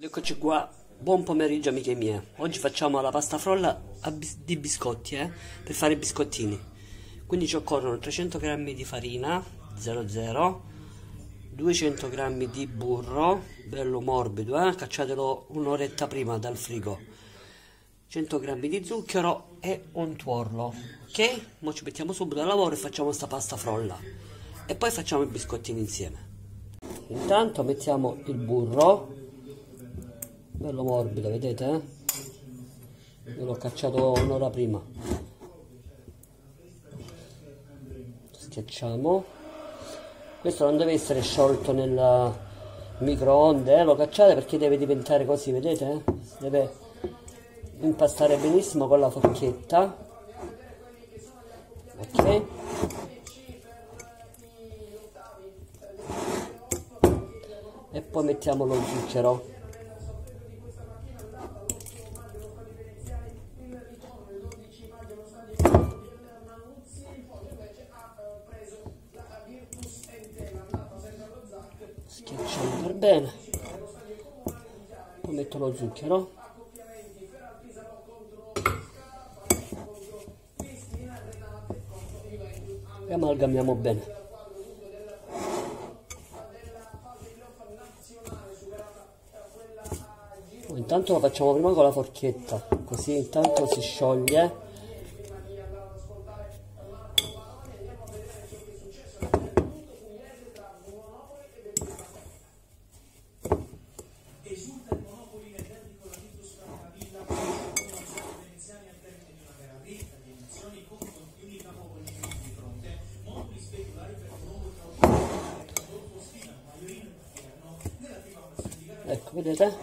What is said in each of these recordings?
Eccoci qua, buon pomeriggio amiche mie. Oggi facciamo la pasta frolla di biscotti, per fare i biscottini. Quindi ci occorrono 300 g di farina 00, 200 g di burro, bello morbido, cacciatelo un'oretta prima dal frigo, 100 g di zucchero e un tuorlo. Ok? Ora ci mettiamo subito al lavoro e facciamo sta pasta frolla. E poi facciamo i biscottini insieme. Intanto mettiamo il burro. Bello morbido, vedete? Io l'ho cacciato un'ora prima. Schiacciamo. Questo non deve essere sciolto nel microonde, lo cacciate perché deve diventare così, vedete? Deve impastare benissimo con la forchetta. Ok? E poi mettiamo lo zucchero. Schiacciamo per bene, poi metto lo zucchero e amalgamiamo bene. Intanto lo facciamo prima con la forchetta, così intanto si scioglie. Ecco, vedete?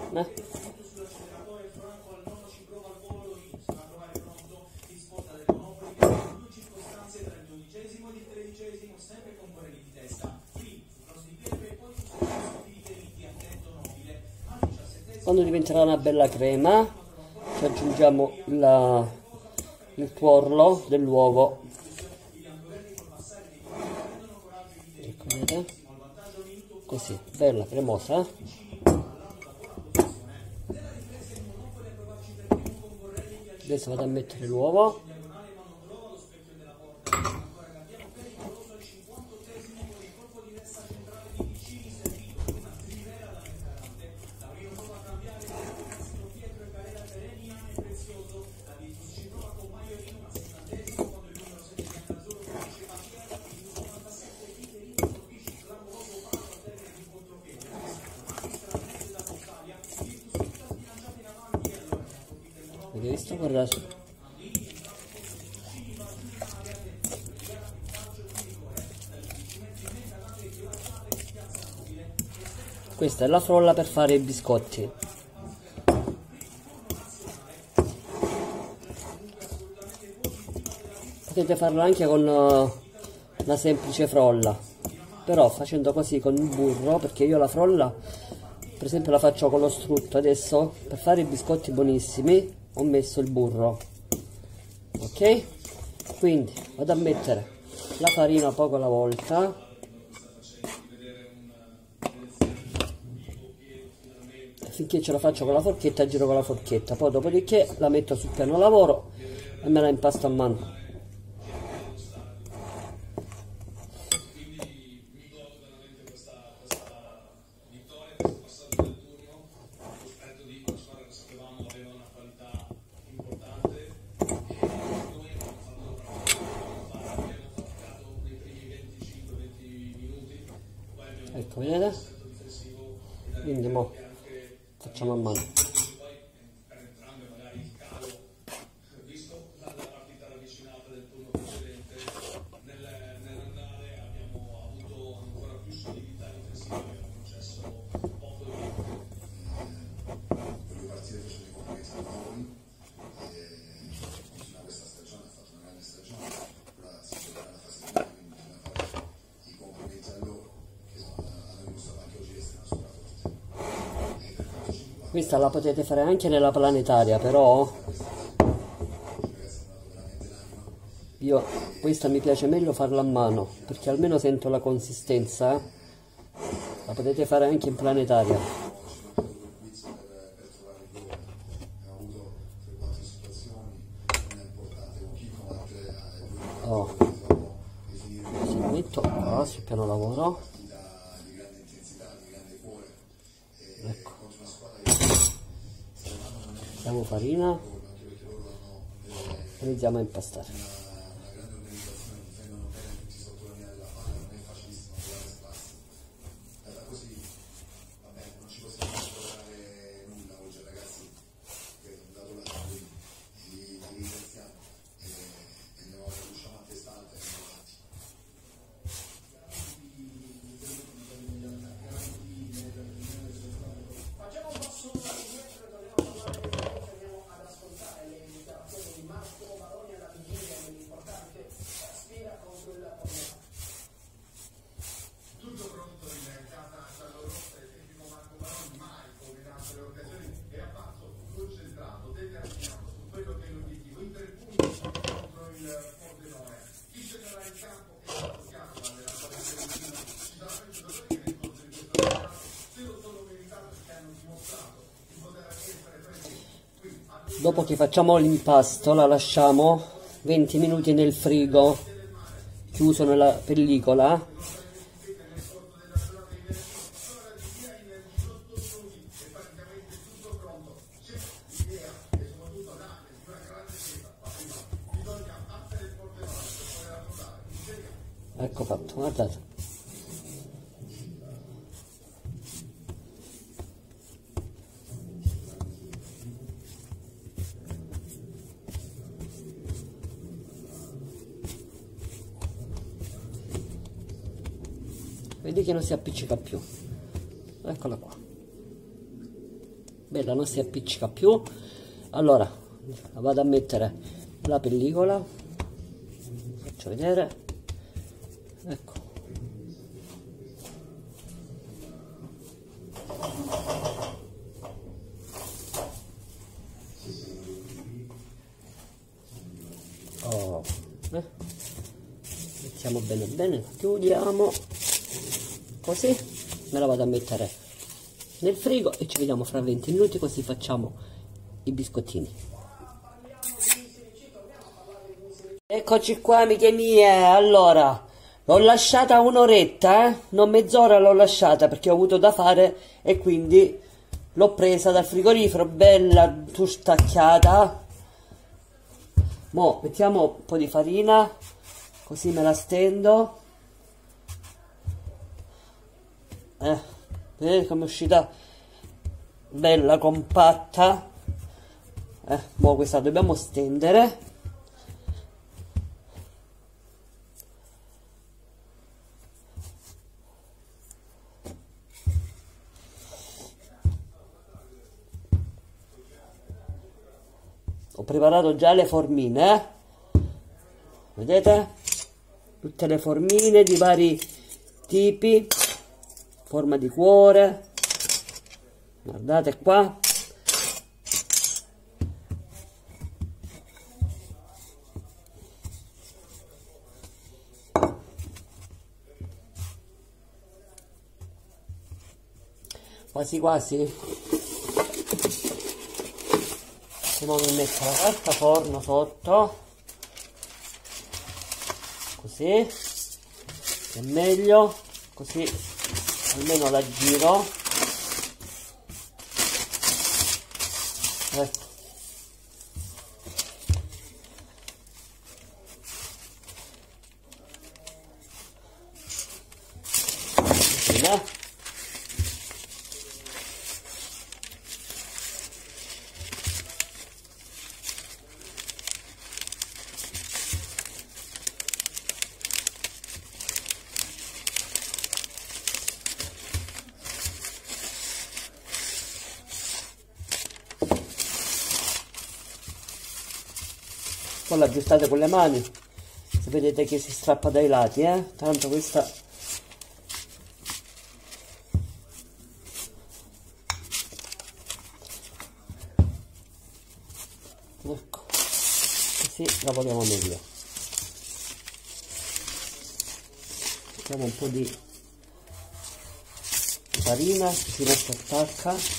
Quando diventerà una bella crema ci aggiungiamo il tuorlo dell'uovo. Ecco, vedete? Così, bella cremosa. Adesso vado a mettere l'uovo. Avete visto? Guardate. Questa è la frolla per fare i biscotti. Potete farlo anche con una semplice frolla, però facendo così con il burro, perché io la frolla per esempio la faccio con lo strutto. Adesso per fare i biscotti buonissimi ho messo il burro, ok? Quindi vado a mettere la farina poco alla volta. Finché ce la faccio con la forchetta, giro con la forchetta, poi dopodiché la metto sul piano lavoro e me la impasto a mano. Ecco, vedete? Quindi mo facciamo a mano. Questa la potete fare anche nella planetaria, però io questa mi piace meglio farla a mano, perché almeno sento la consistenza. La potete fare anche in planetaria. piano lavoro. Ecco, mettiamo farina e iniziamo a impastare. Dopo che facciamo l'impasto la lasciamo 20 minuti nel frigo, chiuso nella pellicola. Ecco fatto, guardate. Vedi che non si appiccica più. Eccola qua. Bella, non si appiccica più. Allora, vado a mettere la pellicola. Faccio vedere. Ecco. Oh. Mettiamo bene bene, chiudiamo. Così me la vado a mettere nel frigo e ci vediamo fra 20 minuti, così facciamo i biscottini. Eccoci qua amiche mie. Allora, l'ho lasciata un'oretta, non mezz'ora l'ho lasciata perché ho avuto da fare e quindi l'ho presa dal frigorifero, bella tustacchiata. Mo' mettiamo un po' di farina, così me la stendo. Vedete come è uscita bella compatta. Mo' questa dobbiamo stendere. Ho preparato già le formine, vedete? Tutte le formine di vari tipi, forma di cuore, guardate qua. Quasi quasi. Ora mi metto la carta forno sotto, così è meglio, così almeno la giro. Ecco. Così, poi l'aggiustate con le mani, se vedete che si strappa dai lati, tanto questa ecco, così lavoriamo meglio. Mettiamo un po' di farina, così non si attacca.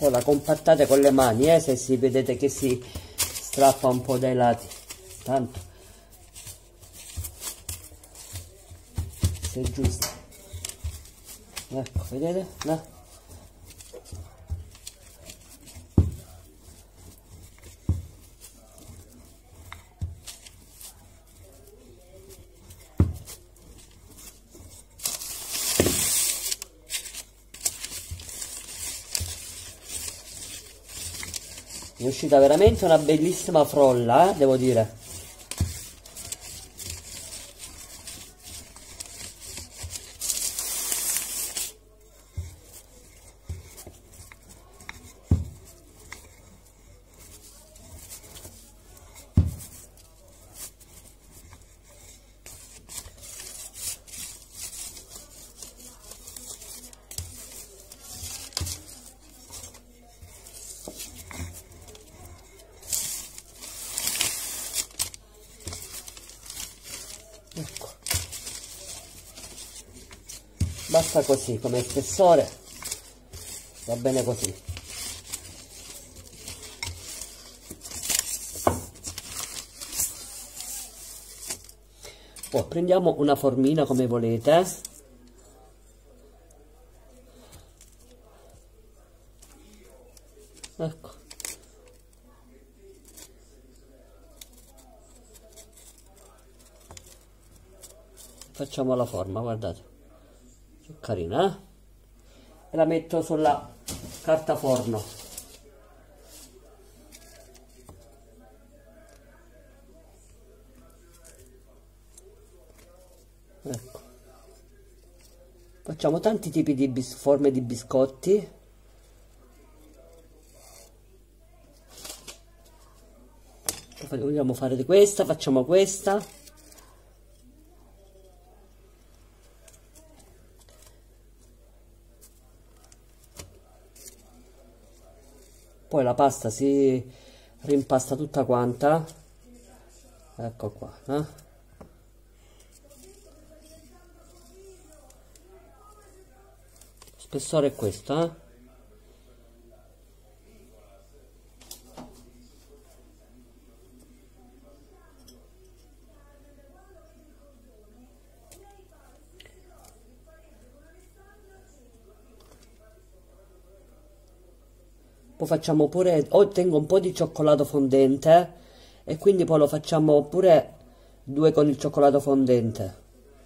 Poi la compattate con le mani, se si vedete che si strappa un po' dai lati, tanto se è giusto. Ecco, vedete? No? È uscita veramente una bellissima frolla, devo dire. Ecco, basta così come spessore, va bene così. Poi prendiamo una formina come volete, ecco. Facciamo la forma, guardate, che carina, e la metto sulla carta forno. Ecco, facciamo tanti tipi di forme di biscotti. Vogliamo fare di questa, facciamo questa. Poi la pasta si rimpasta tutta quanta, ecco qua, spessore è questo, Poi facciamo pure, ottengo un po' di cioccolato fondente e quindi poi lo facciamo pure 2 con il cioccolato fondente,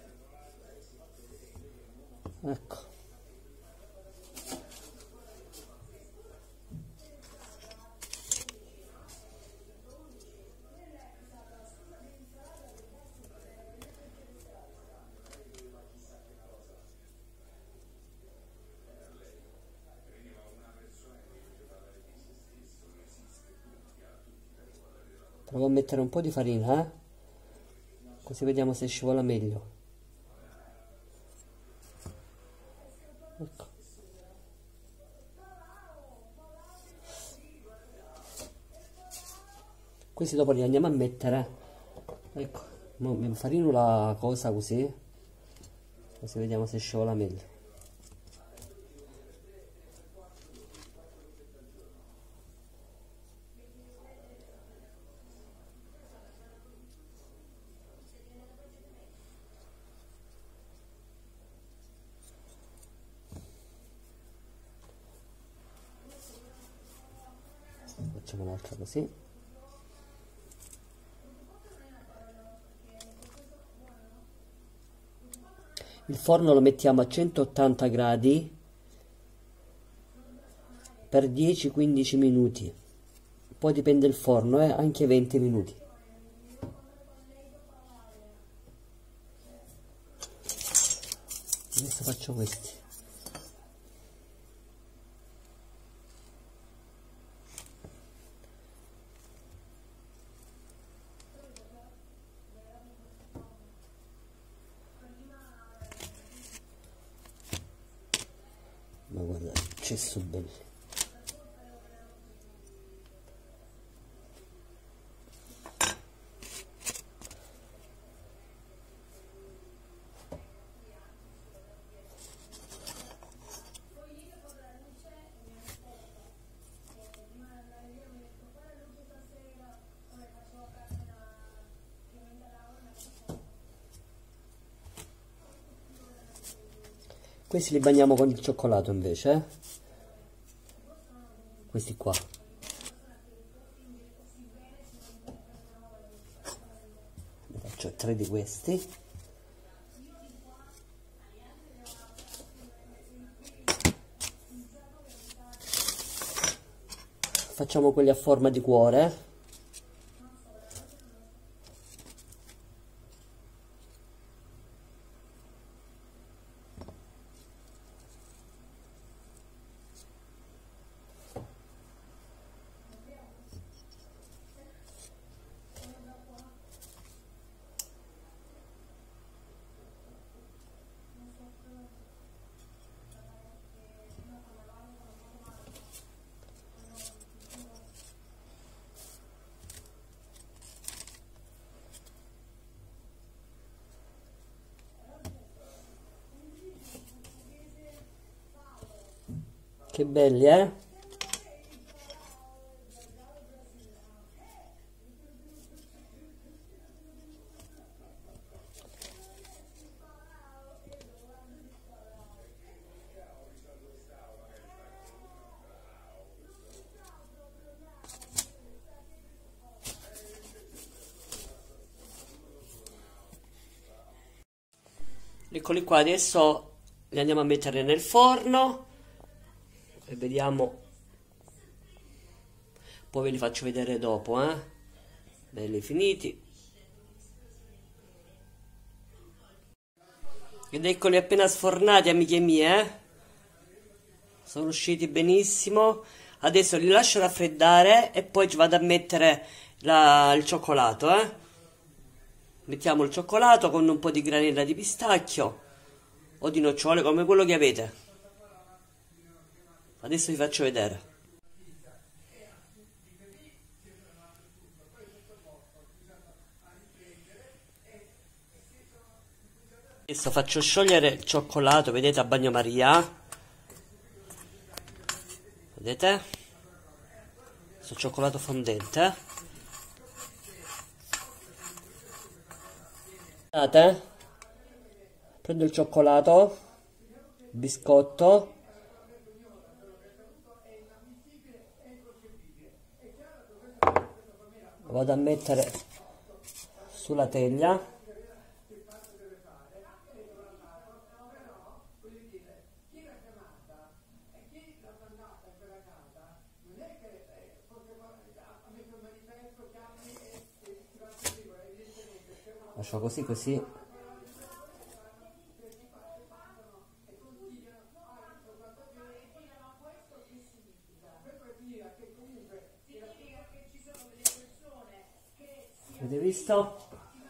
ecco. Provo a mettere un po' di farina, così vediamo se scivola meglio. Ecco. Questi dopo li andiamo a mettere, ecco, mi infarino la cosa così vediamo se scivola meglio. Facciamo un'altra così. Il forno lo mettiamo a 180 gradi per 10-15 minuti, poi dipende il forno, anche 20 minuti. Adesso faccio questi. Ma guarda, c'è su belli. Questi li bagniamo con il cioccolato invece, eh? Questi qua. Ne faccio 3 di questi. Facciamo quelli a forma di cuore. Che belli, eh? Eccoli qua, adesso li andiamo a mettere nel forno e vediamo, poi ve li faccio vedere dopo, belli finiti. Ed eccoli appena sfornati, amiche mie, sono usciti benissimo. Adesso li lascio raffreddare e poi ci vado a mettere il cioccolato, Mettiamo il cioccolato con un po' di granella di pistacchio o di nocciole, come quello che avete. Adesso vi faccio vedere. Adesso faccio sciogliere il cioccolato, vedete, a bagnomaria. Vedete? Questo cioccolato fondente. Guardate, prendo il cioccolato, biscotto, lo vado a mettere sulla teglia. Lascio così così. Avete visto?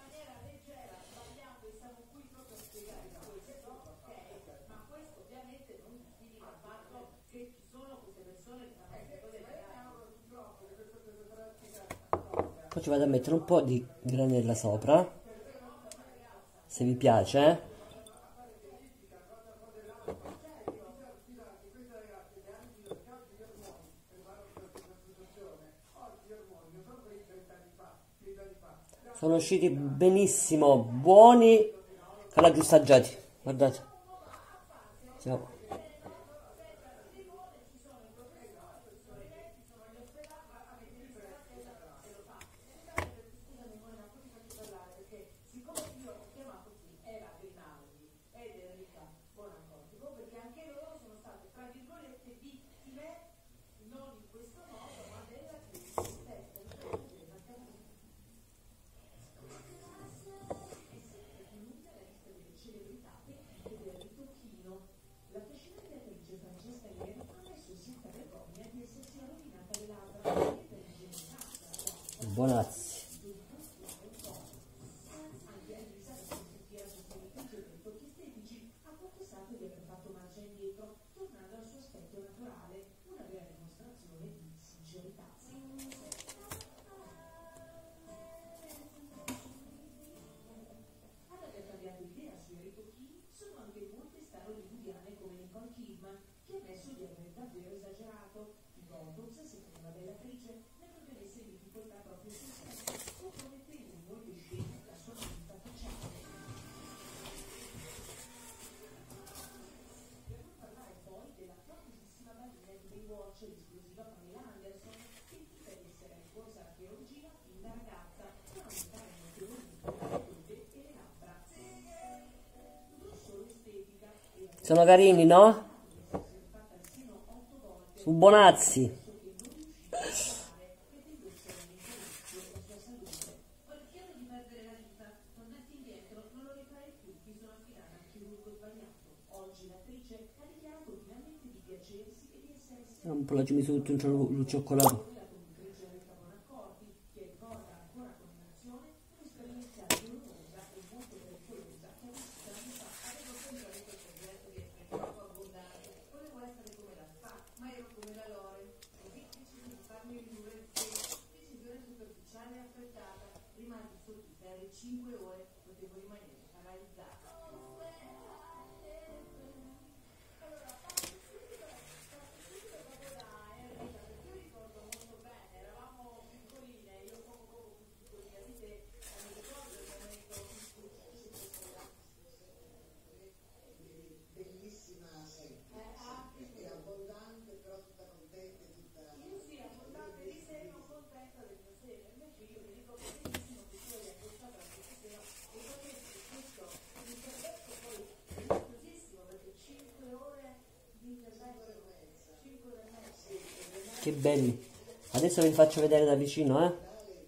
Poi ci vado a mettere un po' di granella sopra, se vi piace, Sono usciti benissimo, buoni, calaggiustaggiati, guardate. Siamo. Buonazzi. Sono carini, no? Su Bonazzi. Un po' la ci messo tutto il cioccolato. Che belli. Adesso ve li faccio vedere da vicino, eh.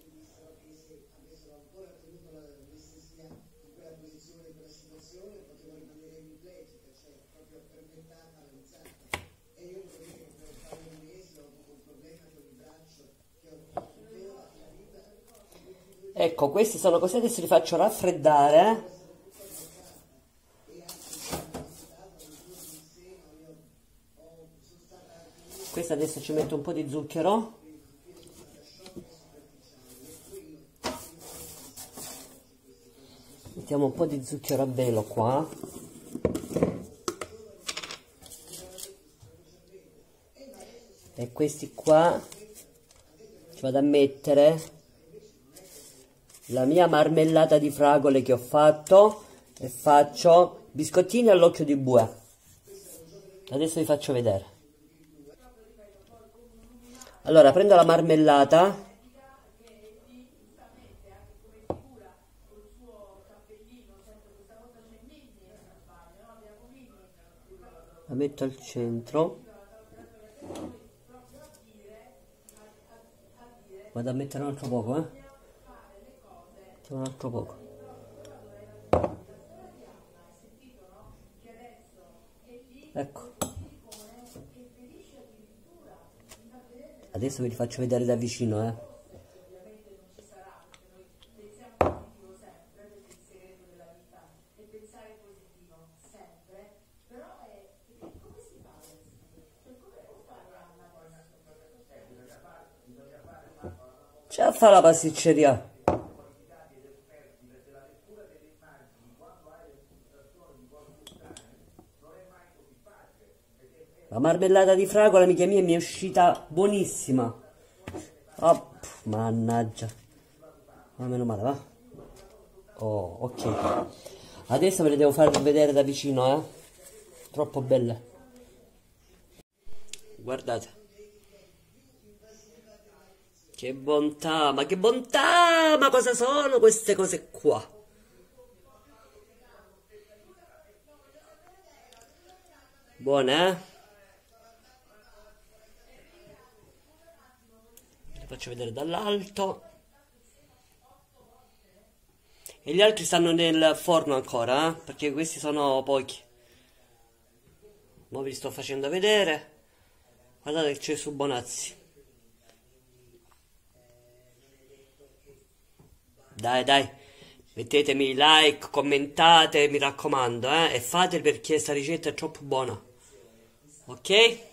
Ecco, questi sono così, adesso li faccio raffreddare. Questo adesso ci metto un po' di zucchero. Mettiamo un po' di zucchero a velo qua. E questi qua ci vado a mettere la mia marmellata di fragole che ho fatto e faccio biscottini all'occhio di bue. Adesso vi faccio vedere. Allora, prendo la marmellata, la metto al centro, vado a mettere un altro poco, mettiamo un altro poco. Ecco. Adesso ve li faccio vedere da vicino, C'è a fare la pasticceria. La marmellata di fragola, amica mia, mi è uscita buonissima. Oh, mannaggia. Ma meno male, va. Oh, ok. Adesso ve le devo far vedere da vicino, Troppo belle. Guardate. Che bontà, ma che bontà! Ma cosa sono queste cose qua? Buone, Le faccio vedere dall'alto. E gli altri stanno nel forno ancora, perché questi sono pochi. Ora vi sto facendo vedere. Guardate che c'è su Bonazzi. Dai, mettetemi like, commentate, mi raccomando, e fatelo perché questa ricetta è troppo buona. Ok?